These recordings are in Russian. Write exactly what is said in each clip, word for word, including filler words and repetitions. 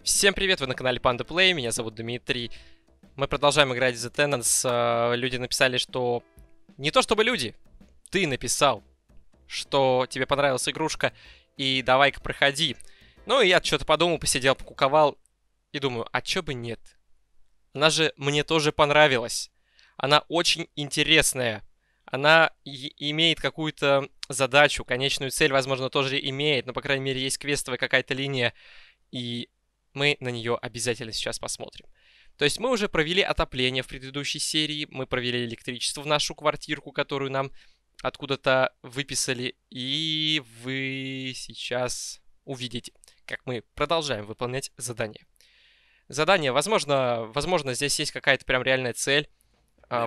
Всем привет, вы на канале Panda Play, меня зовут Дмитрий. Мы продолжаем играть в The Tenants. Люди написали, что... Не то чтобы люди, ты написал, что тебе понравилась игрушка, и давай-ка проходи. Ну и я что-то подумал, посидел, покуковал, и думаю, а чё бы нет? Она же мне тоже понравилась. Она очень интересная. Она имеет какую-то задачу, конечную цель, возможно, тоже имеет, но, по крайней мере, есть квестовая какая-то линия, и мы на нее обязательно сейчас посмотрим. То есть мы уже провели отопление в предыдущей серии, мы провели электричество в нашу квартирку, которую нам откуда-то выписали, и вы сейчас увидите, как мы продолжаем выполнять задание. Задание, возможно, возможно, здесь есть какая-то прям реальная цель. А...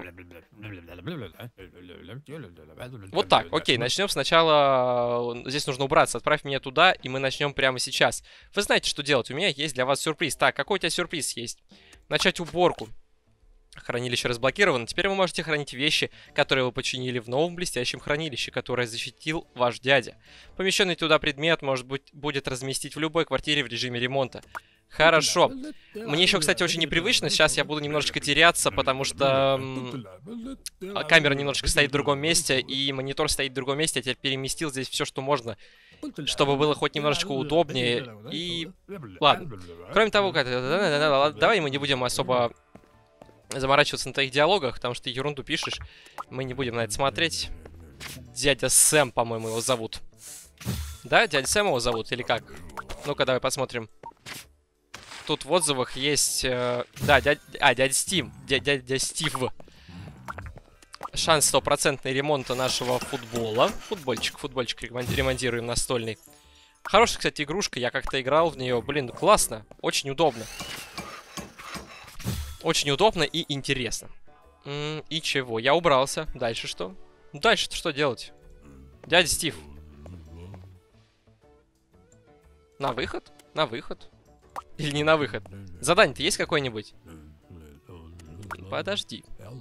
Вот так, окей, начнем сначала. Здесь нужно убраться, отправь меня туда, и мы начнем прямо сейчас. Вы знаете, что делать, у меня есть для вас сюрприз. Так, какой у тебя сюрприз есть? Начать уборку. Хранилище разблокировано. Теперь вы можете хранить вещи, которые вы починили в новом блестящем хранилище, которое защитил ваш дядя. Помещенный туда предмет может быть будет разместить в любой квартире в режиме ремонта. Хорошо. Мне еще, кстати, очень непривычно. Сейчас я буду немножечко теряться, потому что камера немножечко стоит в другом месте, и монитор стоит в другом месте. Я теперь переместил здесь все, что можно, чтобы было хоть немножечко удобнее. И... Ладно. Кроме того, давай мы не будем особо заморачиваться на твоих диалогах, потому что ты ерунду пишешь. Мы не будем на это смотреть. Дядя Сэм, по-моему, его зовут. Да? Дядя Сэм его зовут? Или как? Ну-ка, давай посмотрим. Тут в отзывах есть... Э, да, дядя... А, дядя Стив. Дядя, дядя Стив. Шанс стопроцентный ремонта нашего футбола. Футбольчик. Футбольчик ремонтируем настольный. Хорошая, кстати, игрушка. Я как-то играл в нее. Блин, классно. Очень удобно. Очень удобно и интересно. М-м, и чего? Я убрался. Дальше что? Дальше что делать? Дядя Стив. На выход? На выход. Или не на выход? Задание-то есть какое-нибудь? Подожди.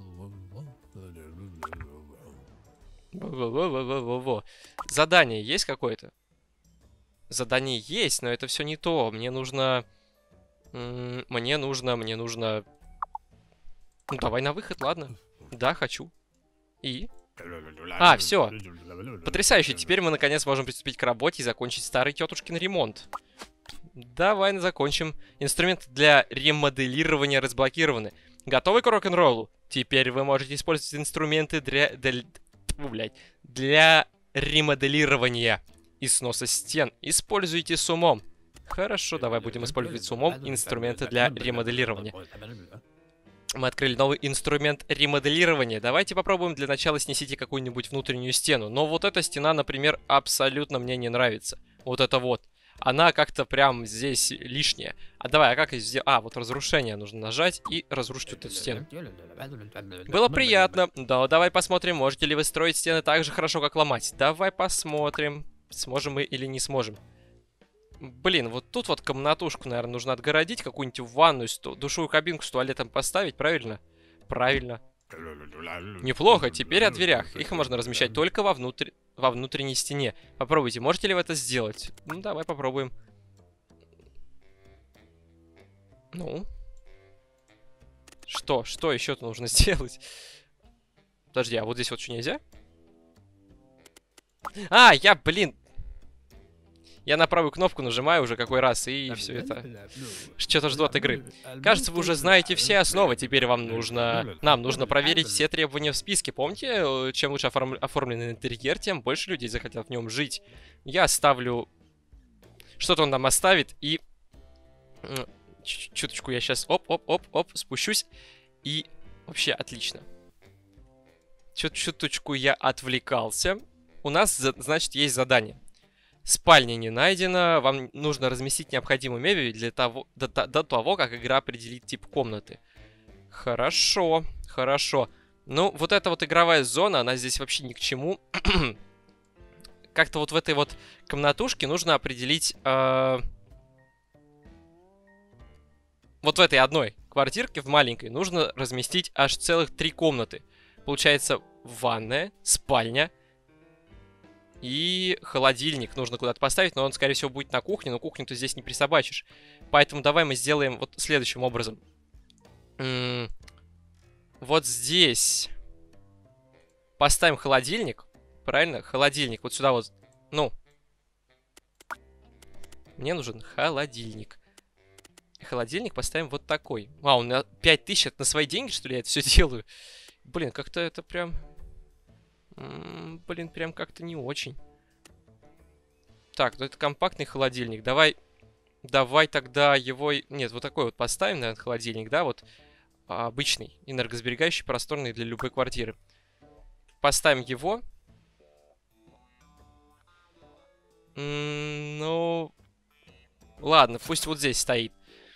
Во-во-во-во-во-во. Задание есть какое-то? Задание есть, но это все не то. Мне нужно... Мне нужно... Мне нужно... Ну, давай на выход, ладно. Да, хочу. И? А, все. Потрясающе. Теперь мы, наконец, можем приступить к работе и закончить старый тетушкин ремонт. Давай закончим. Инструменты для ремоделирования разблокированы. Готовы к рок-н-роллу? Теперь вы можете использовать инструменты для... Для, блядь, для ремоделирования и сноса стен. Используйте с умом. Хорошо, давай будем использовать с умом инструменты для ремоделирования. Мы открыли новый инструмент ремоделирования. Давайте попробуем. Для начала снесите какую-нибудь внутреннюю стену. Но вот эта стена, например, абсолютно мне не нравится. Вот это вот. Она как-то прям здесь лишняя. А давай, а как ее сделать? А, вот разрушение нужно нажать и разрушить вот эту стену. Было приятно. Да, давай посмотрим, можете ли вы строить стены так же хорошо, как ломать. Давай посмотрим, сможем мы или не сможем. Блин, вот тут вот комнатушку, наверное, нужно отгородить, какую-нибудь ванную, душевую кабинку с туалетом поставить, правильно? Правильно. Неплохо, теперь о дверях. Их можно размещать только во, внутр... во внутренней стене. Попробуйте, можете ли вы это сделать? Ну, давай попробуем. Ну? Что? Что еще-то нужно сделать? Подожди, а вот здесь вот что, нельзя? А, я, блин... Я на правую кнопку нажимаю уже какой раз, и все это... Что-то жду от игры. Кажется, вы уже знаете все основы. Теперь вам нужно... Нам нужно проверить все требования в списке. Помните, чем лучше оформ... оформленный интерьер, тем больше людей захотят в нем жить. Я ставлю... Что-то он нам оставит, и... Чуточку я сейчас... Оп-оп-оп-оп, спущусь. И... Вообще, отлично. Чуточку я отвлекался. У нас, значит, есть задание. Спальня не найдена. Вам нужно разместить необходимую мебель для того, до, до того, как игра определит тип комнаты. Хорошо, хорошо. Ну, вот эта вот игровая зона, она здесь вообще ни к чему. Как-то вот в этой вот комнатушке нужно определить... Э... Вот в этой одной квартирке, в маленькой, нужно разместить аж целых три комнаты. Получается, ванная, спальня... И холодильник нужно куда-то поставить, но он, скорее всего, будет на кухне, но кухню ты здесь не присобачишь. Поэтому давай мы сделаем вот следующим образом. М-м- вот здесь поставим холодильник. Правильно? Холодильник. Вот сюда вот. Ну. Мне нужен холодильник. Холодильник поставим вот такой. А, он на пять тысяч, это на свои деньги, что ли, я это все делаю? Блин, как-то это прям... М-м, блин, прям как-то не очень. Так, ну это компактный холодильник. Давай, давай тогда его... Нет, вот такой вот поставим, наверное, холодильник, да, вот. Обычный, энергосберегающий, просторный для любой квартиры. Поставим его. М-м, ну... Ладно, пусть вот здесь стоит.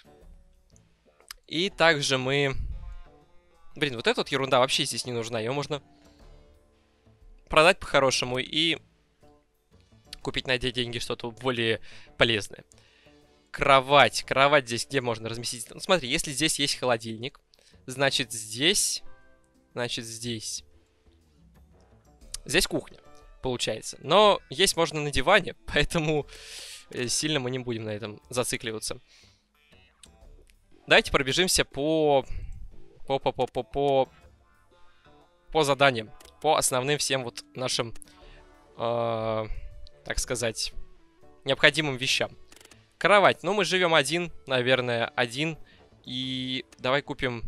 И также мы... Блин, вот эта вот ерунда вообще здесь не нужна. Ее можно продать по-хорошему и купить на эти деньги что-то более полезное. Кровать. Кровать здесь где можно разместить? Ну, смотри, если здесь есть холодильник, значит здесь... Значит здесь... Здесь кухня, получается. Но есть можно на диване, поэтому сильно мы не будем на этом зацикливаться. Давайте пробежимся по... По, по, по, по, по, по заданиям. По основным всем вот нашим, э, так сказать, необходимым вещам. Кровать. Ну, мы живем один, наверное, один. И давай купим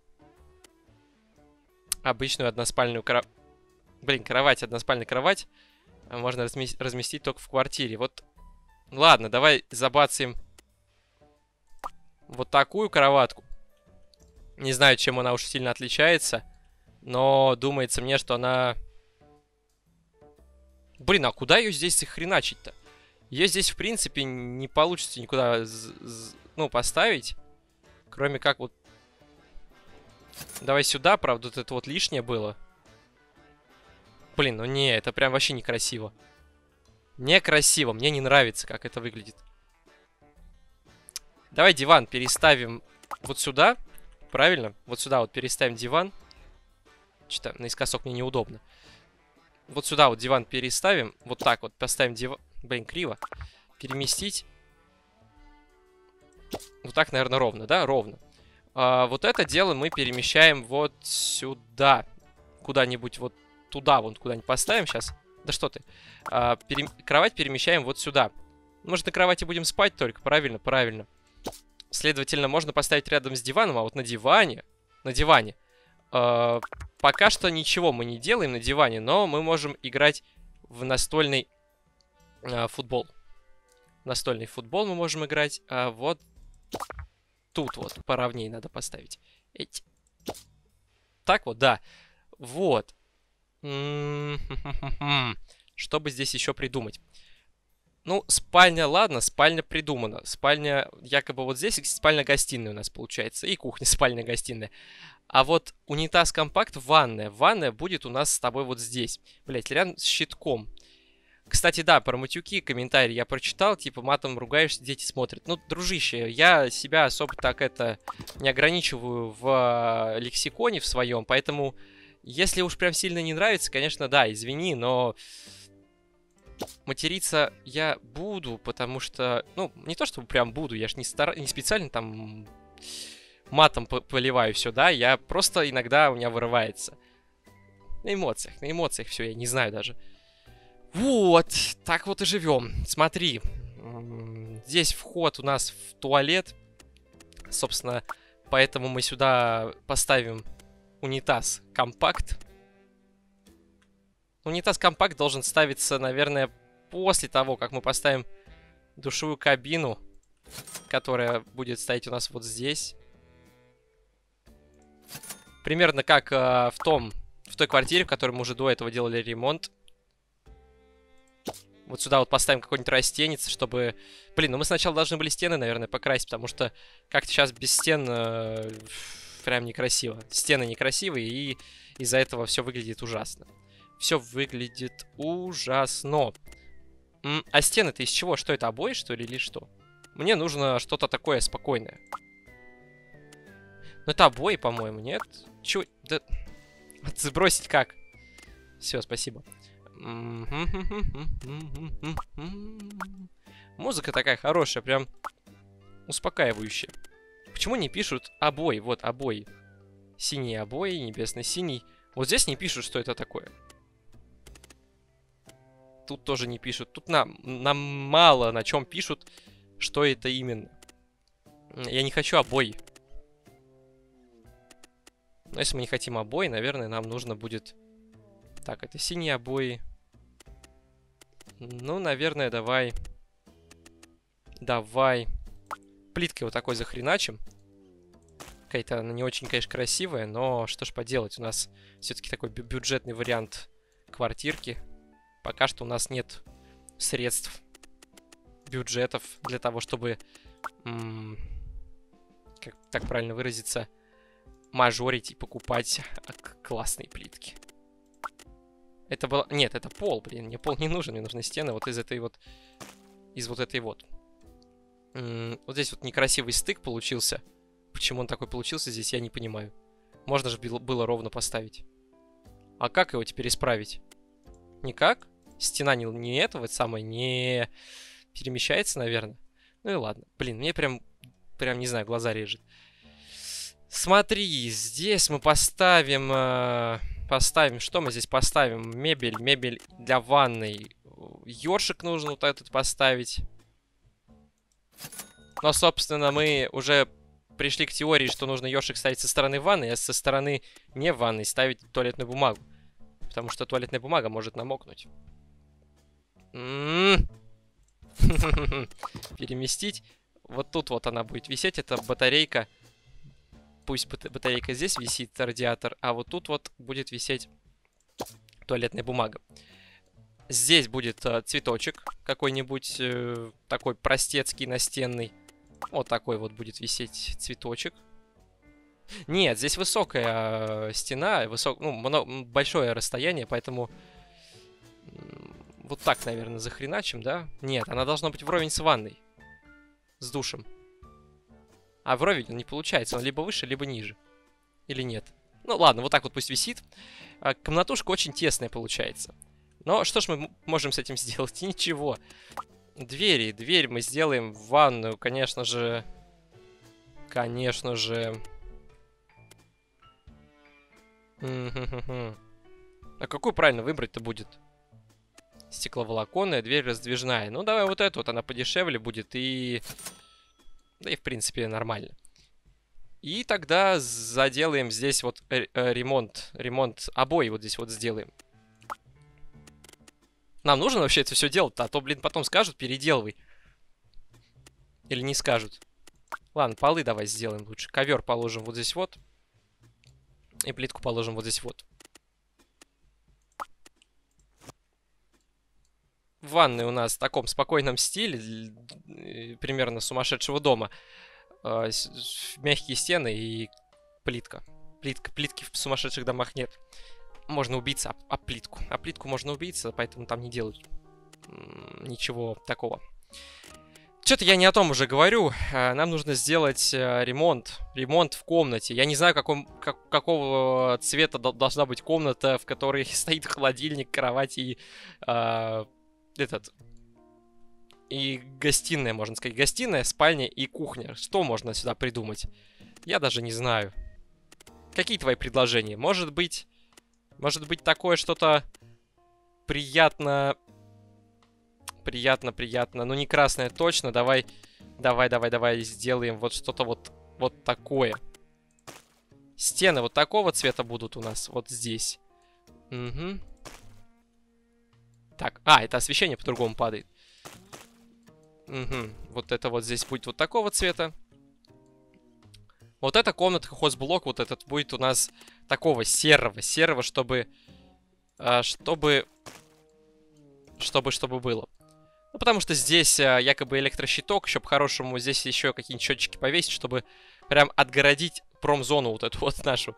обычную односпальную кровать. Блин, кровать, односпальная кровать. Можно разместить, разместить только в квартире. Вот, ладно, давай забацаем вот такую кроватку. Не знаю, чем она уж сильно отличается. Но думается мне, что она... Блин, а куда ее здесь захреначить-то? Ее здесь, в принципе, не получится никуда, ну, поставить. Кроме как вот... Давай сюда, правда, вот это вот лишнее было. Блин, ну не, это прям вообще некрасиво. Некрасиво, мне не нравится, как это выглядит. Давай диван переставим вот сюда. Правильно? Вот сюда вот переставим диван. Что-то наискосок мне неудобно. Вот сюда вот диван переставим. Вот так вот поставим диван. Блин, криво. Переместить. Вот так, наверное, ровно, да? Ровно. А, вот это дело мы перемещаем вот сюда. Куда-нибудь вот туда вон куда-нибудь поставим сейчас. Да что ты. А, пере... Кровать перемещаем вот сюда. Может, на кровати будем спать только? Правильно, правильно. Следовательно, можно поставить рядом с диваном, а вот на диване, на диване, э, пока что ничего мы не делаем на диване, но мы можем играть в настольный э, футбол. Настольный футбол мы можем играть, а вот тут вот поровнее надо поставить. Эти. Так вот, да. Вот. Что бы здесь еще придумать? Ну, спальня, ладно, спальня придумана. Спальня, якобы вот здесь, спальня-гостиная у нас получается. И кухня, спальня-гостиная. А вот унитаз-компакт, ванная. Ванная будет у нас с тобой вот здесь. Блять, рядом с щитком. Кстати, да, про матюки комментарий я прочитал. Типа, матом ругаешься, дети смотрят. Ну, дружище, я себя особо так это не ограничиваю в лексиконе в своем. Поэтому, если уж прям сильно не нравится, конечно, да, извини, но... Материться я буду, потому что... Ну, не то, чтобы прям буду, я ж не, стар... не специально там матом поливаю все, да, я просто иногда у меня вырывается. На эмоциях, на эмоциях все, я не знаю даже. Вот, так вот и живем. Смотри, здесь вход у нас в туалет. Собственно, поэтому мы сюда поставим унитаз компакт. Унитаз-компакт должен ставиться, наверное, после того, как мы поставим душевую кабину, которая будет стоять у нас вот здесь. Примерно как э, в том, в той квартире, в которой мы уже до этого делали ремонт. Вот сюда вот поставим какой-нибудь растенец, чтобы... Блин, ну мы сначала должны были стены, наверное, покрасить, потому что как-то сейчас без стен э, прям некрасиво. Стены некрасивые, и из-за этого все выглядит ужасно. Все выглядит ужасно. М, а стены-то из чего? Что это, обои, что ли, или что? Мне нужно что-то такое спокойное. Ну, это обои, по-моему, нет? Чё? Да... Сбросить как? Все, спасибо. Музыка такая хорошая, прям успокаивающая. Почему не пишут обои? Вот обои. Синие обои, небесно-синий. Вот здесь не пишут, что это такое. Тут тоже не пишут. Тут нам, нам мало на чем пишут, что это именно. Я не хочу обои. Но если мы не хотим обои, наверное, нам нужно будет... Так, это синие обои. Ну, наверное, давай... Давай... Плиткой вот такой захреначим. Какая-то она не очень, конечно, красивая, но что ж поделать. У нас все-таки такой бю бюджетный вариант квартирки. Пока что у нас нет средств, бюджетов для того, чтобы... Как так правильно выразиться... мажорить и покупать классные плитки. Это было... Нет, это пол, блин. Мне пол не нужен, мне нужны стены вот из этой вот... Из вот этой вот. М-м, вот здесь вот некрасивый стык получился. Почему он такой получился здесь, я не понимаю. Можно же было ровно поставить. А как его теперь исправить? Никак? Стена не, не этого самое, не перемещается, наверное. Ну и ладно. Блин, мне прям, прям не знаю, глаза режет. Смотри, здесь мы поставим... Э, поставим... Что мы здесь поставим? Мебель. Мебель для ванной. Ёршик нужно вот этот поставить. Но, собственно, мы уже пришли к теории, что нужно ёршик ставить со стороны ванны, а со стороны не ванны ставить туалетную бумагу. Потому что туалетная бумага может намокнуть. Переместить. Вот тут вот она будет висеть. Это батарейка. Пусть батарейка здесь висит, радиатор, а вот тут вот будет висеть туалетная бумага. Здесь будет э, цветочек какой-нибудь, э, такой простецкий, настенный. Вот такой вот будет висеть цветочек. Нет, здесь высокая э, стена, высок... ну, много... большое расстояние, поэтому... Вот так, наверное, захреначим, да? Нет, она должна быть вровень с ванной. С душем. А вровень он не получается, он либо выше, либо ниже. Или нет? Ну ладно, вот так вот пусть висит. А, комнатушка очень тесная получается. Но что ж мы можем с этим сделать? Ничего. Двери, дверь мы сделаем в ванную, конечно же. Конечно же. А какую правильно выбрать-то будет? Стекловолоконная, дверь раздвижная. Ну давай вот эту вот, она подешевле будет и... Да и в принципе нормально. И тогда заделаем здесь вот ремонт. Ремонт обои вот здесь вот сделаем. Нам нужно вообще это все делать-то, а то, блин, потом скажут, переделывай. Или не скажут. Ладно, полы давай сделаем лучше. Ковер положим вот здесь вот. И плитку положим вот здесь вот. В ванной у нас в таком спокойном стиле, примерно сумасшедшего дома. Мягкие стены и плитка. Плитка. Плитки в сумасшедших домах нет. Можно убиться об, об плитку. Об плитку можно убиться, поэтому там не делают ничего такого. Что-то я не о том уже говорю. Нам нужно сделать ремонт. Ремонт в комнате. Я не знаю, каком, как, какого цвета должна быть комната, в которой стоит холодильник, кровать и... Э, этот... И гостиная, можно сказать. Гостиная, спальня и кухня. Что можно сюда придумать? Я даже не знаю. Какие твои предложения? Может быть... Может быть такое что-то приятно... Приятно, приятно. Ну, не красное точно. Давай, давай, давай, давай сделаем вот что-то вот, вот такое. Стены вот такого цвета будут у нас вот здесь. Угу. Так, а, это освещение по-другому падает. Угу. Вот это вот здесь будет вот такого цвета. Вот эта комната, хозблок, вот этот будет у нас такого серого, серого, чтобы... Э, чтобы... Чтобы, чтобы было. Ну, потому что здесь э, якобы электрощиток, еще по-хорошему здесь еще какие-нибудь счетчики повесить, чтобы прям отгородить промзону вот эту вот нашу.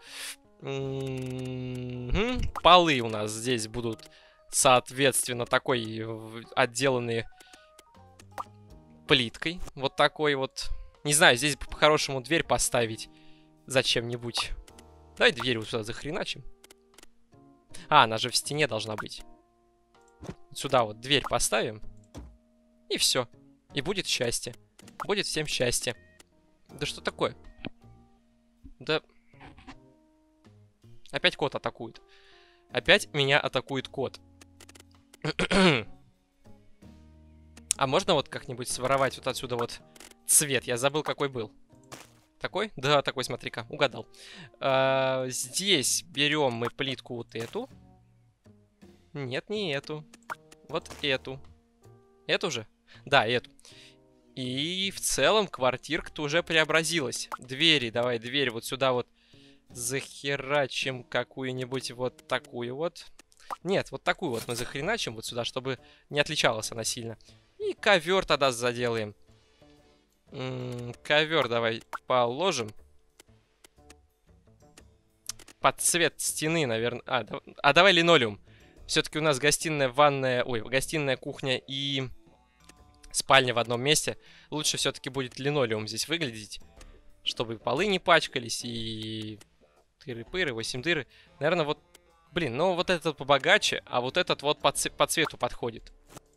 Mm-hmm. Полы у нас здесь будут, соответственно, такой отделанные плиткой. Вот такой вот. Не знаю, здесь по-хорошему дверь поставить зачем-нибудь. Давай дверь вот сюда захреначим. А, она же в стене должна быть. Сюда вот дверь поставим. И все. И будет счастье. Будет всем счастье. Да что такое? Да... Опять кот атакует. Опять меня атакует кот. А можно вот как-нибудь своровать вот отсюда вот цвет? Я забыл, какой был. Такой? Да, такой, смотри-ка, угадал. А, здесь берем мы плитку вот эту. Нет, не эту. Вот эту. Эту же? Да, эту. И в целом квартирка-то уже преобразилась. Двери, давай, дверь вот сюда вот захерачим какую-нибудь вот такую вот. Нет, вот такую вот мы захреначим вот сюда, чтобы не отличалась она сильно. И ковер тогда заделаем. М-м, ковер давай положим. Под цвет стены, наверное. А, да... а давай линолеум. Все-таки у нас гостиная, ванная, ой, гостиная, кухня и спальня в одном месте. Лучше все-таки будет линолеум здесь выглядеть, чтобы полы не пачкались и тыры-пыры, восемь дыры. Наверное, вот, блин, ну вот этот побогаче, а вот этот вот по, ц... по цвету подходит.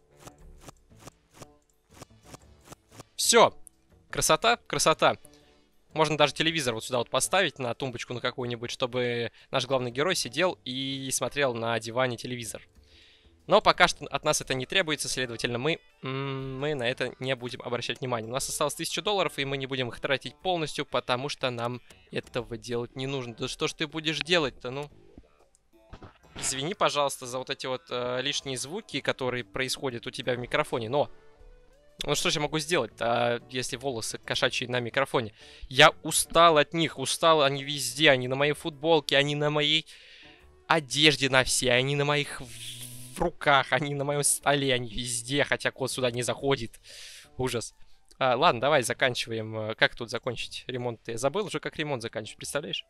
Все, красота, красота. Можно даже телевизор вот сюда вот поставить на тумбочку на какую-нибудь, чтобы наш главный герой сидел и смотрел на диване телевизор. Но пока что от нас это не требуется, следовательно, мы, мы на это не будем обращать внимания. У нас осталось тысяча долларов, и мы не будем их тратить полностью, потому что нам этого делать не нужно. Да что ж ты будешь делать-то, ну? Извини, пожалуйста, за вот эти вот э, лишние звуки, которые происходят у тебя в микрофоне, но... Ну что же я могу сделать-то, если волосы кошачьи на микрофоне? Я устал от них, устал, они везде, они на моей футболке, они на моей одежде на все, они на моих в руках, они на моем столе, они везде, хотя кот сюда не заходит. Ужас. А, ладно, давай заканчиваем. Как тут закончить ремонт? Я забыл уже, как ремонт заканчивать, представляешь?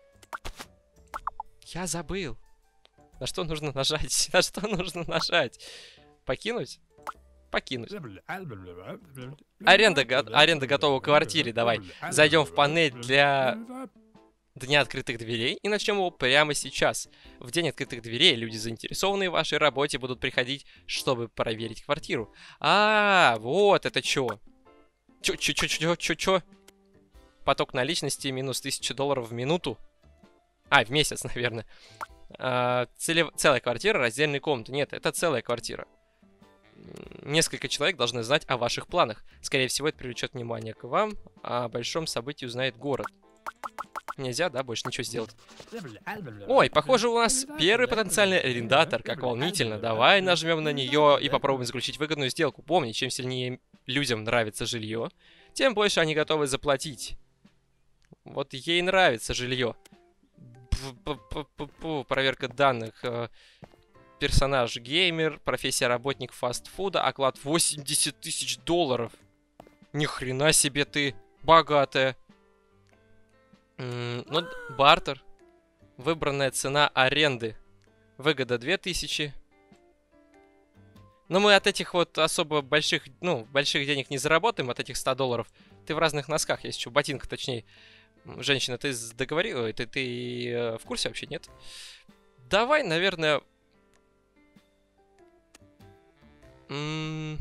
Я забыл. На что нужно нажать? На что нужно нажать? Покинуть? Покинуть. Аренда, го аренда готова к квартире. Давай зайдем в панель для Дня открытых дверей и начнем его прямо сейчас. В День открытых дверей люди, заинтересованные в вашей работе, будут приходить, чтобы проверить квартиру. А, вот это чё? Чё, чё, чё, чё, чё, чё? Поток наличности минус тысяча долларов в минуту. А, в месяц, наверное. А, целев... Целая квартира, раздельные комнаты. Нет, это целая квартира. Несколько человек должны знать о ваших планах. Скорее всего, это привлечет внимание к вам, а о большом событии узнает город. Нельзя, да, больше ничего сделать. Ой, похоже, у нас первый потенциальный арендатор. Как волнительно. Давай нажмем на нее и попробуем заключить выгодную сделку. Помни, чем сильнее людям нравится жилье, тем больше они готовы заплатить. Вот ей нравится жилье. Проверка данных. Персонаж геймер, профессия работник фастфуда, оклад восемьдесят тысяч долларов. Ни хрена себе ты богатая. М-м, ну, бартер. Выбранная цена аренды. Выгода две тысячи. Но мы от этих вот особо больших, ну, больших денег не заработаем, от этих ста долларов. Ты в разных носках есть, что в ботинках, точнее. Женщина, ты договорила? Ты, ты э, в курсе вообще, нет? Давай, наверное... М-м...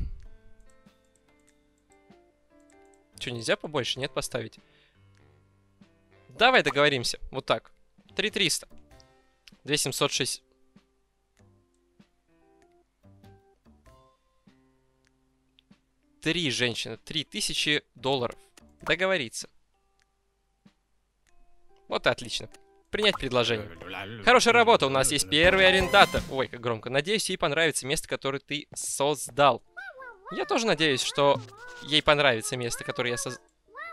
Что, нельзя побольше, нет, поставить? Давай договоримся. Вот так. три триста. две семьсот шесть. Три женщины. Три тысячи долларов. Договориться. Вот и отлично. Принять предложение. Хорошая работа. У нас есть первый арендатор. Ой, как громко. Надеюсь, ей понравится место, которое ты создал. Я тоже надеюсь, что ей понравится место, которое я создал.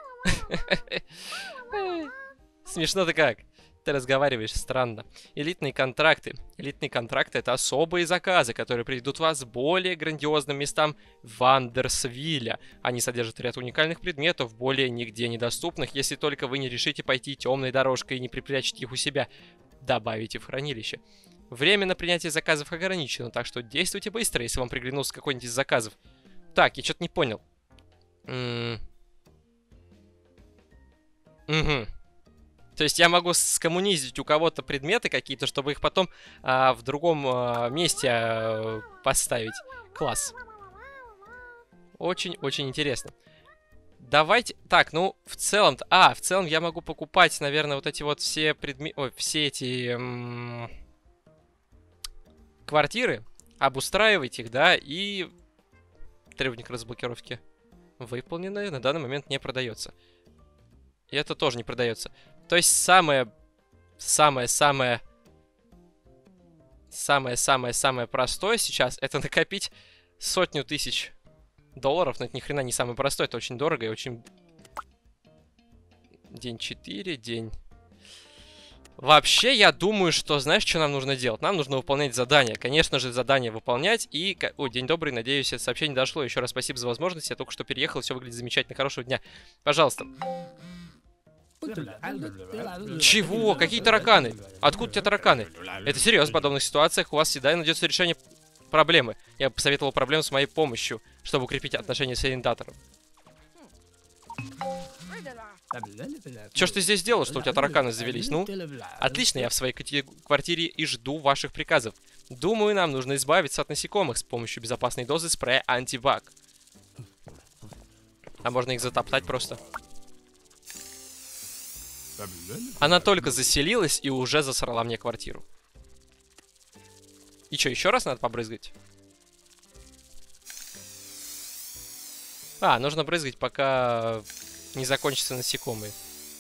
Смешно-то как. Ты разговариваешь странно. Элитные контракты. Элитные контракты — это особые заказы, которые приведут вас к более грандиозным местам Вандерсвилля. Они содержат ряд уникальных предметов, более нигде недоступных, если только вы не решите пойти темной дорожкой и не припрячете их у себя. Добавите в хранилище. Время на принятие заказов ограничено, так что действуйте быстро, если вам приглянулся какой-нибудь из заказов. Так, я что-то не понял. Угу. То есть я могу скоммунизить у кого-то предметы какие-то, чтобы их потом а, в другом а, месте а, поставить. Класс. Очень-очень интересно. Давайте... Так, ну, в целом... А, в целом я могу покупать, наверное, вот эти вот все предметы... Ой, все эти... М квартиры. Обустраивать их, да, и... Требование разблокировки выполнено. На данный момент не продается. И это тоже не продается. То есть самое... Самое-самое... Самое-самое-самое простое сейчас это накопить сотню тысяч долларов. Но это ни хрена не самое простое. Это очень дорого и очень... День четыре, день... Вообще, я думаю, что, знаешь, что нам нужно делать? Нам нужно выполнять задания. Конечно же, задания выполнять. И... О, день добрый, надеюсь, это сообщение дошло. Еще раз спасибо за возможность. Я только что переехал, все выглядит замечательно. Хорошего дня. Пожалуйста. Чего? Какие тараканы? Откуда у тебя тараканы? Это серьезно, в подобных ситуациях у вас всегда найдется решение проблемы. Я бы посоветовал проблему с моей помощью, чтобы укрепить отношения с арендатором. Чё ж ты здесь делал, что у тебя тараканы завелись? Ну, отлично, я в своей квартире и жду ваших приказов. Думаю, нам нужно избавиться от насекомых с помощью безопасной дозы спрея антибак. А можно их затоптать просто. Она только заселилась и уже засрала мне квартиру. И что, еще раз надо побрызгать? А, нужно брызгать, пока не закончатся насекомые.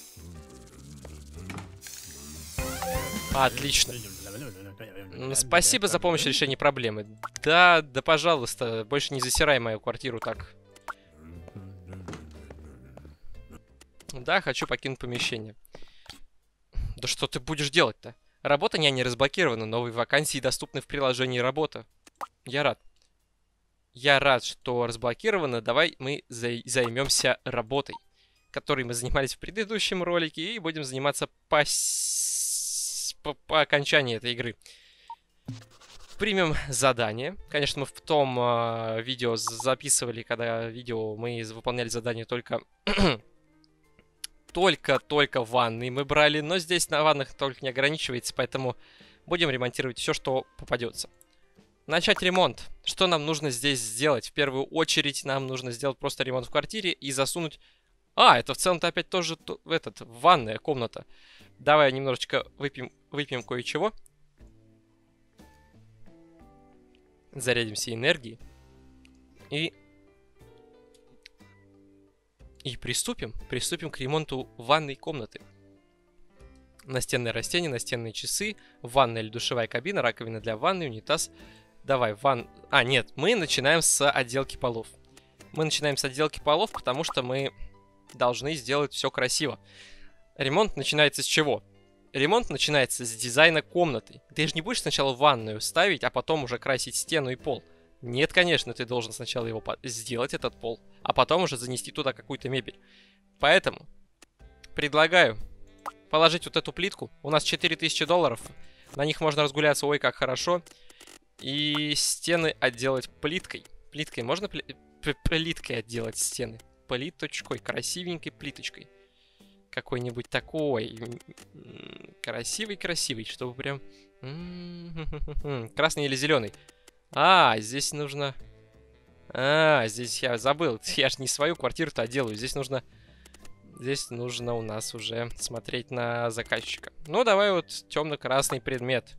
Отлично. Спасибо за помощь в решении проблемы. Да, да, пожалуйста, больше не засирай мою квартиру так. Да, хочу покинуть помещение. Да что ты будешь делать-то? Работа няни разблокирована, новые вакансии доступны в приложении «Работа». Я рад. Я рад, что разблокировано. Давай мы займемся работой, которой мы занимались в предыдущем ролике, и будем заниматься по, с... по... по окончании этой игры. Примем задание. Конечно, мы в том э, видео записывали, когда видео мы выполняли задание только... Только-только ванны мы брали, но здесь на ваннах только не ограничивается, поэтому будем ремонтировать все, что попадется. Начать ремонт. Что нам нужно здесь сделать? В первую очередь нам нужно сделать просто ремонт в квартире и засунуть... А, это в целом-то опять тоже то, этот, ванная комната. Давай немножечко выпьем, выпьем кое-чего. Зарядимся энергией. И... И приступим. Приступим к ремонту ванной комнаты. Настенные растения, настенные часы, ванная или душевая кабина, раковина для ванны, унитаз. Давай, ван... А, нет, мы начинаем с отделки полов. Мы начинаем с отделки полов, потому что мы должны сделать все красиво. Ремонт начинается с чего? Ремонт начинается с дизайна комнаты. Ты же не будешь сначала ванную ставить, а потом уже красить стену и пол. Нет, конечно, ты должен сначала его сделать, этот пол, а потом уже занести туда какую-то мебель. Поэтому предлагаю положить вот эту плитку. У нас четыре тысячи долларов. На них можно разгуляться, ой, как хорошо. И стены отделать плиткой. Плиткой можно пли... плиткой отделать стены. Плиточкой, красивенькой плиточкой. Какой-нибудь такой. Красивый-красивый, чтобы прям... Красный или зеленый. А, здесь нужно... А, здесь я забыл. Я ж не свою квартиру-то делаю. Здесь нужно... Здесь нужно у нас уже смотреть на заказчика. Ну, давай вот темно-красный предмет.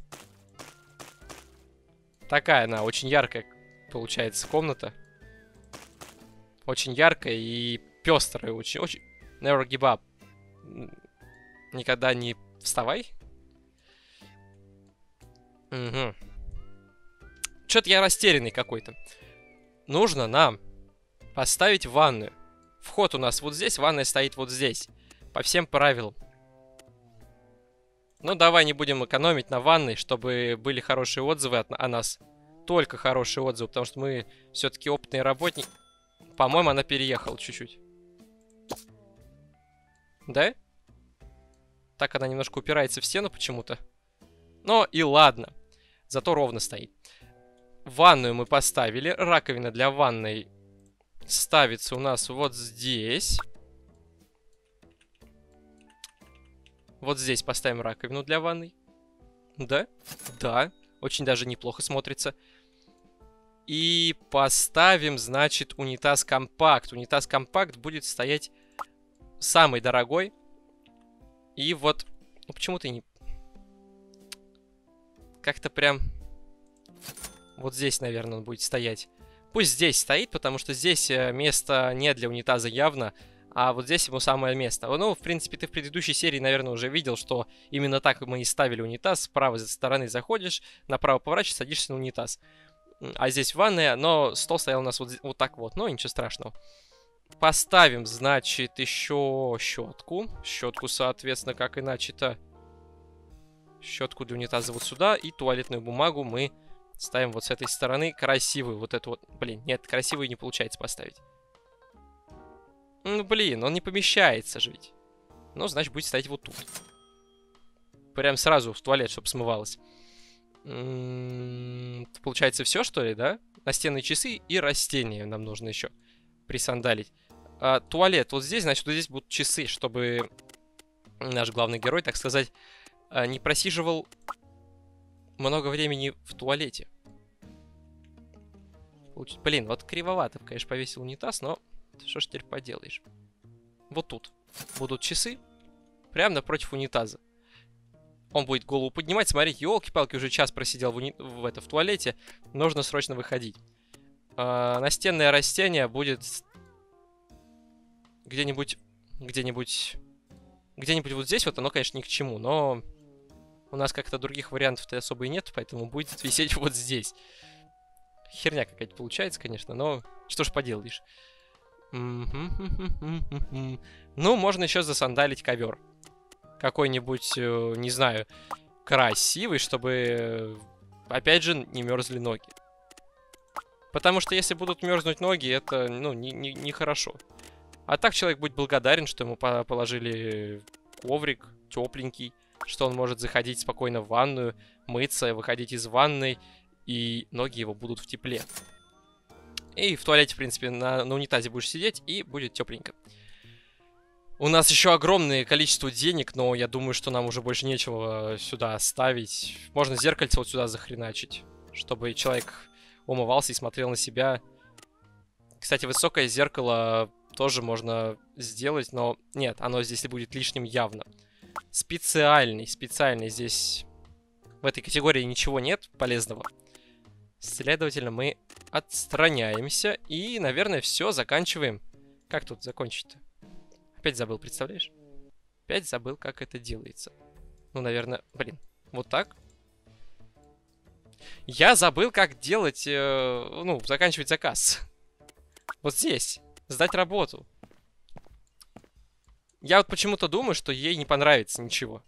Такая она, очень яркая получается комната. Очень яркая и пестрая. Очень, очень... Never give up. Никогда не вставай. Угу. Что-то я растерянный какой-то. Нужно нам поставить ванную. Вход у нас вот здесь, ванная стоит вот здесь. По всем правилам. Ну, давай не будем экономить на ванной, чтобы были хорошие отзывы от, о нас. Только хорошие отзывы, потому что мы все-таки опытные работники. По-моему, она переехала чуть-чуть. Да? Так она немножко упирается в стену почему-то. Но и ладно. Зато ровно стоит. Ванную мы поставили. Раковина для ванной ставится у нас вот здесь. Вот здесь поставим раковину для ванной. Да? Да. Очень даже неплохо смотрится. И поставим, значит, унитаз компакт. Унитаз компакт будет стоять самый дорогой. И вот... Ну, почему ты не... Как-то прям... Вот здесь, наверное, он будет стоять. Пусть здесь стоит, потому что здесь место не для унитаза явно. А вот здесь ему самое место. Ну, в принципе, ты в предыдущей серии, наверное, уже видел, что именно так мы и ставили унитаз. С правой стороны заходишь, направо поворачиваешь, садишься на унитаз. А здесь ванная, но стол стоял у нас вот, вот так вот. Но ничего страшного. Поставим, значит, еще щетку. Щетку, соответственно, как иначе-то. Щетку для унитаза вот сюда. И туалетную бумагу мы ставим вот с этой стороны. Красивую вот эту вот. Блин, нет, красивую не получается поставить. Ну, блин, он не помещается же ведь. Ну, значит, будет стоять вот тут. Прям сразу в туалет, чтобы смывалось. М-м-м, получается все, что ли, да? Настенные часы и растения нам нужно еще присандалить. А, туалет вот здесь, значит, вот здесь будут часы, чтобы наш главный герой, так сказать, не просиживал много времени в туалете. Блин, вот кривовато, конечно, повесил унитаз, но что ж теперь поделаешь. Вот тут будут часы, прямо напротив унитаза. Он будет голову поднимать, смотреть, елки-палки, уже час просидел в, уни... в, это, в туалете, нужно срочно выходить. А, настенное растение будет где-нибудь, где-нибудь, где-нибудь вот здесь, вот оно, конечно, ни к чему, но у нас как-то других вариантов-то особо и нет, поэтому будет висеть вот здесь. Херня какая-то получается, конечно, но что ж поделаешь. Ну, можно еще засандалить ковер. Какой-нибудь, не знаю, красивый, чтобы, опять же, не мерзли ноги. Потому что если будут мерзнуть ноги, это, ну, нехорошо. Не, не а так человек будет благодарен, что ему положили коврик тепленький, что он может заходить спокойно в ванную, мыться, выходить из ванной, и ноги его будут в тепле. И в туалете, в принципе, на, на унитазе будешь сидеть, и будет тепленько. У нас еще огромное количество денег, но я думаю, что нам уже больше нечего сюда ставить. Можно зеркальце вот сюда захреначить, чтобы человек умывался и смотрел на себя. Кстати, высокое зеркало тоже можно сделать, но нет, оно здесь будет лишним явно. Специальный, специальный здесь в этой категории ничего нет полезного. Следовательно, мы отстраняемся и, наверное, все, заканчиваем. Как тут закончить-то? Опять забыл, представляешь? Опять забыл, как это делается. Ну, наверное, блин, вот так. Я забыл, как делать, э, ну, заканчивать заказ. Вот здесь. Сдать работу. Я вот почему-то думаю, что ей не понравится ничего.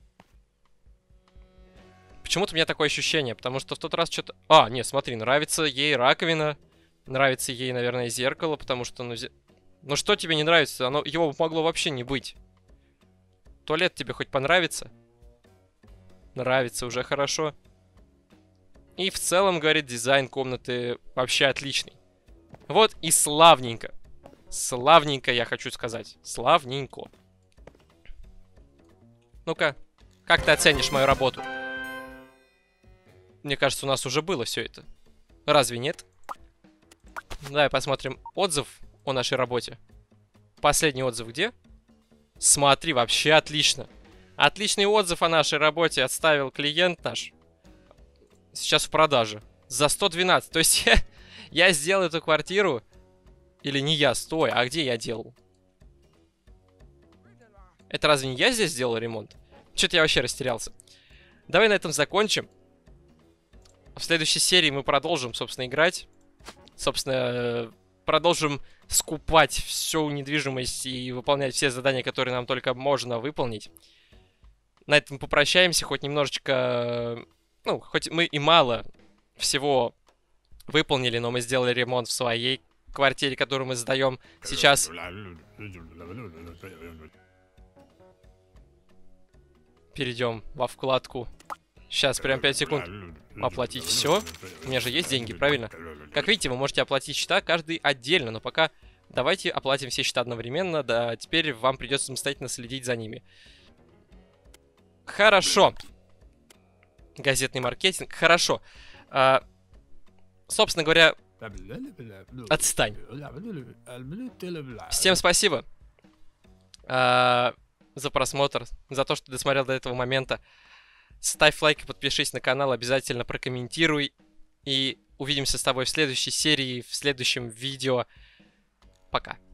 Почему-то у меня такое ощущение, потому что в тот раз что-то... А, нет, смотри, нравится ей раковина. Нравится ей, наверное, зеркало, потому что, ну, зе... ну что тебе не нравится? Оно... Его могло вообще не быть. Туалет тебе хоть понравится? Нравится, уже хорошо. И в целом, говорит, дизайн комнаты вообще отличный. Вот и славненько. Славненько, я хочу сказать. Славненько. Ну-ка, как ты оценишь мою работу? Мне кажется, у нас уже было все это. Разве нет? Давай посмотрим отзыв о нашей работе. Последний отзыв где? Смотри, вообще отлично. Отличный отзыв о нашей работе отставил клиент наш. Сейчас в продаже. За сто двенадцать. То есть я, я сделал эту квартиру. Или не я, стой. А где я делал? Это разве не я здесь сделал ремонт? Что-то я вообще растерялся. Давай на этом закончим. В следующей серии мы продолжим, собственно, играть. Собственно, продолжим скупать всю недвижимость и выполнять все задания, которые нам только можно выполнить. На этом попрощаемся, хоть немножечко... Ну, хоть мы и мало всего выполнили, но мы сделали ремонт в своей квартире, которую мы сдаем сейчас. Перейдем во вкладку. Сейчас, прям пять секунд. Оплатить все. У меня же есть деньги, правильно? Как видите, вы можете оплатить счета каждый отдельно, но пока давайте оплатим все счета одновременно. Да, теперь вам придется самостоятельно следить за ними. Хорошо. Газетный маркетинг. Хорошо. А, собственно говоря... Отстань. Всем спасибо а, за просмотр, за то, что ты досмотрел до этого момента. Ставь лайк и подпишись на канал, обязательно прокомментируй. И увидимся с тобой в следующей серии, в следующем видео. Пока.